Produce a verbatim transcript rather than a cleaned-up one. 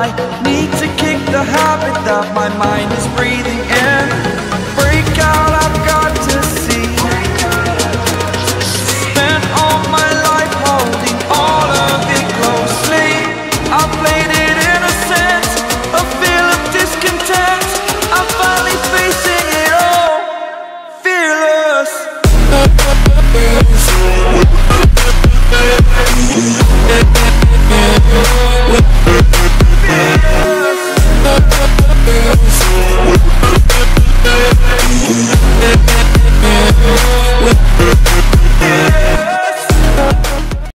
I need to kick the habit that my mind is breathing.